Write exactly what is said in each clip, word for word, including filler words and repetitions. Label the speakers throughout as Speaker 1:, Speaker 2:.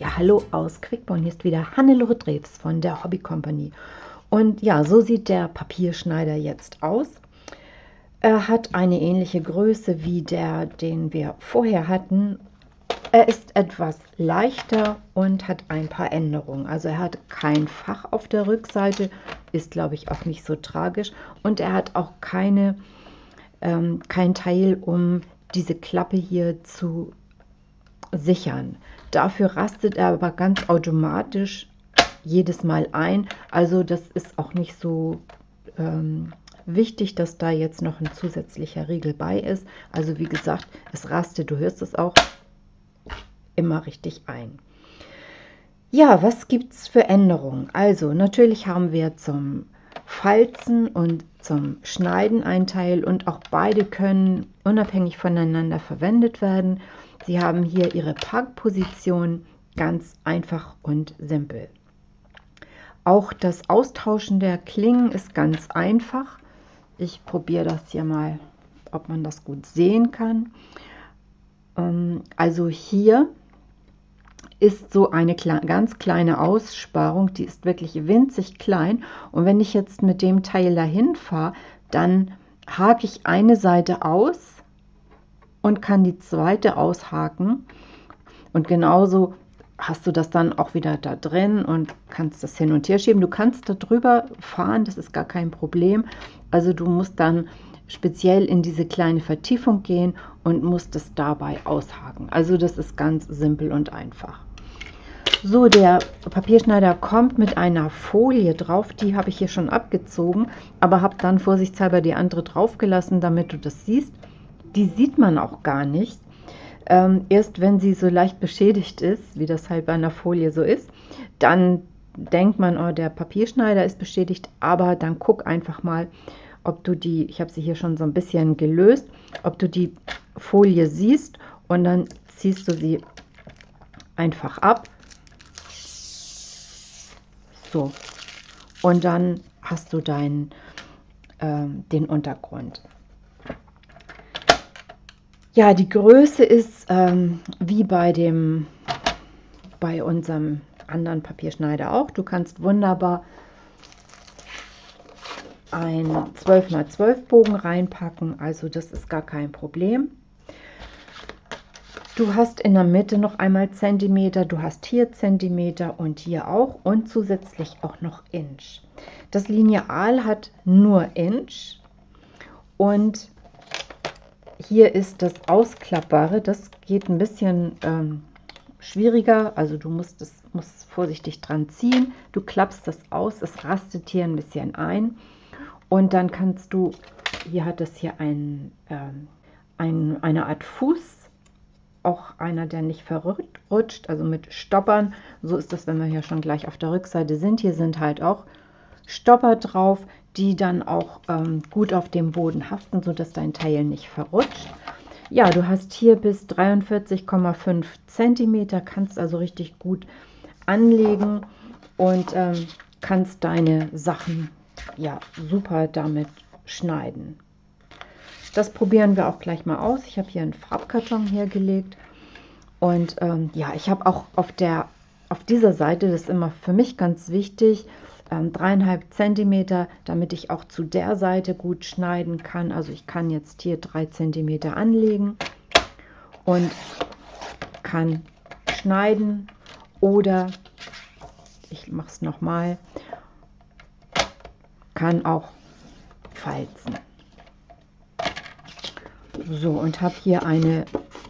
Speaker 1: Ja, hallo aus Quickborn, hier ist wieder Hannelore Drews von der Hobby Company. Und ja, so sieht der Papierschneider jetzt aus. Er hat eine ähnliche Größe wie der, den wir vorher hatten. Er ist etwas leichter und hat ein paar Änderungen. Also er hat kein Fach auf der Rückseite, ist glaube ich auch nicht so tragisch. Und er hat auch keine, ähm, kein Teil, um diese Klappe hier zu sichern. Dafür rastet er aber ganz automatisch jedes Mal ein. Also das ist auch nicht so ähm, wichtig, dass da jetzt noch ein zusätzlicher Riegel bei ist. Also wie gesagt, es rastet, du hörst es auch, immer richtig ein. Ja, was gibt es für Änderungen? Also natürlich haben wir zum Falzen und zum Schneiden ein Teil und auch beide können unabhängig voneinander verwendet werden. Sie haben hier ihre Parkposition, ganz einfach und simpel. Auch das Austauschen der Klingen ist ganz einfach. Ich probiere das hier mal, ob man das gut sehen kann. Also hier ist so eine ganz kleine Aussparung, die ist wirklich winzig klein. Und wenn ich jetzt mit dem Teil dahin fahre, dann hake ich eine Seite aus und kann die zweite aushaken. Und genauso hast du das dann auch wieder da drin und kannst das hin und her schieben. Du kannst da drüber fahren, das ist gar kein Problem. Also du musst dann speziell in diese kleine Vertiefung gehen und musst es dabei aushaken. Also das ist ganz simpel und einfach. So, der Papierschneider kommt mit einer Folie drauf, die habe ich hier schon abgezogen, aber habe dann vorsichtshalber die andere drauf gelassen, damit du das siehst. Die sieht man auch gar nicht. Ähm, erst wenn sie so leicht beschädigt ist, wie das halt bei einer Folie so ist, dann denkt man, oh, der Papierschneider ist beschädigt, aber dann guck einfach mal, ob du die, ich habe sie hier schon so ein bisschen gelöst, ob du die Folie siehst und dann ziehst du sie einfach ab. So, und dann hast du deinen, äh, den Untergrund. Ja, die Größe ist ähm, wie bei dem, bei unserem anderen Papierschneider auch. Du kannst wunderbar ein zwölf mal zwölf Bogen reinpacken, also das ist gar kein Problem. Du hast in der Mitte noch einmal Zentimeter, du hast hier Zentimeter und hier auch und zusätzlich auch noch Inch. Das Lineal hat nur Inch und hier ist das Ausklappbare, das geht ein bisschen ähm, schwieriger, also du musst es musst vorsichtig dran ziehen, du klappst das aus, es rastet hier ein bisschen ein und dann kannst du, hier hat es hier ein, ähm, ein, eine Art Fuß, auch einer, der nicht verrutscht, also mit Stoppern. So ist das, wenn wir hier schon gleich auf der Rückseite sind. Hier sind halt auch Stopper drauf, die dann auch ähm, gut auf dem Boden haften, sodass dein Teil nicht verrutscht. Ja, du hast hier bis dreiundvierzig Komma fünf Zentimeter, kannst also richtig gut anlegen und ähm, kannst deine Sachen ja super damit schneiden. Das probieren wir auch gleich mal aus. Ich habe hier einen Farbkarton hergelegt und ähm, ja, ich habe auch auf der auf dieser Seite, das ist immer für mich ganz wichtig, ähm, dreieinhalb Zentimeter, damit ich auch zu der Seite gut schneiden kann. Also ich kann jetzt hier drei Zentimeter anlegen und kann schneiden oder ich mache es nochmal, kann auch falzen. So, und habe hier eine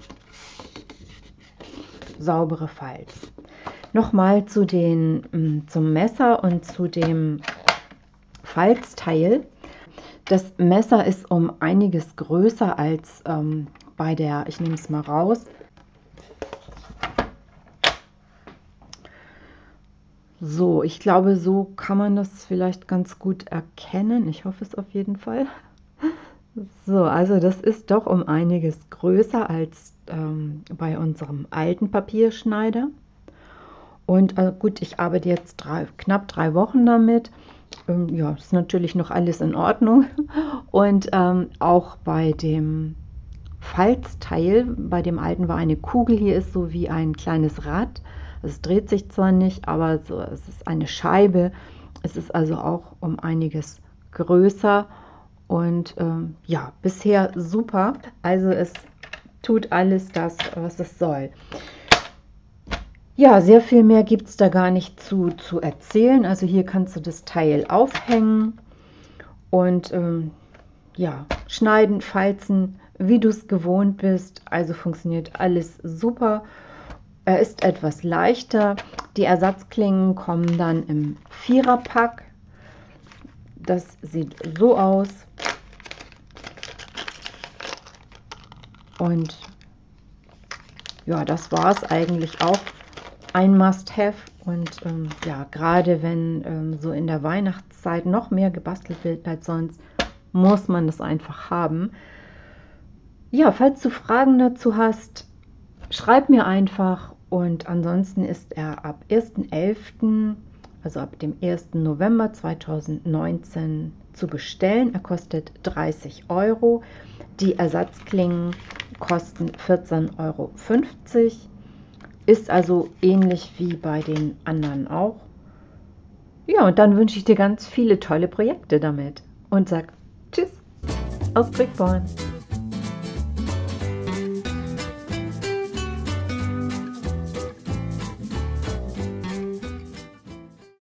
Speaker 1: saubere Falz. Nochmal zu den, zum Messer und zu dem Falzteil. Das Messer ist um einiges größer als ähm, bei der, ich nehme es mal raus. So, ich glaube, so kann man das vielleicht ganz gut erkennen. Ich hoffe es auf jeden Fall. So, also das ist doch um einiges größer als ähm, bei unserem alten Papierschneider. Und äh, gut, ich arbeite jetzt drei, knapp drei Wochen damit. Ähm, ja, ist natürlich noch alles in Ordnung. Und ähm, auch bei dem Falzteil, bei dem alten war eine Kugel, hier ist so wie ein kleines Rad, Es dreht sich zwar nicht, aber so, es ist eine Scheibe. Es ist also auch um einiges größer und ähm, ja, bisher super. Also es tut alles das, was es soll. Ja, sehr viel mehr gibt es da gar nicht zu, zu erzählen. Also hier kannst du das Teil aufhängen und ähm, ja, schneiden, falzen, wie du es gewohnt bist. Also funktioniert alles super. Er ist etwas leichter. Die Ersatzklingen kommen dann im Viererpack. Das sieht so aus. Und ja, das war es eigentlich auch. Ein Must-Have. Und ähm, ja, gerade wenn ähm, so in der Weihnachtszeit noch mehr gebastelt wird als sonst, muss man das einfach haben. Ja, falls du Fragen dazu hast, schreib mir einfach. Und ansonsten ist er ab ersten elften, also ab dem ersten November zweitausendneunzehn zu bestellen. Er kostet dreißig Euro. Die Ersatzklingen kosten vierzehn Euro fünfzig. Ist also ähnlich wie bei den anderen auch. Ja, und dann wünsche ich dir ganz viele tolle Projekte damit und sag Tschüss aus Quickborn.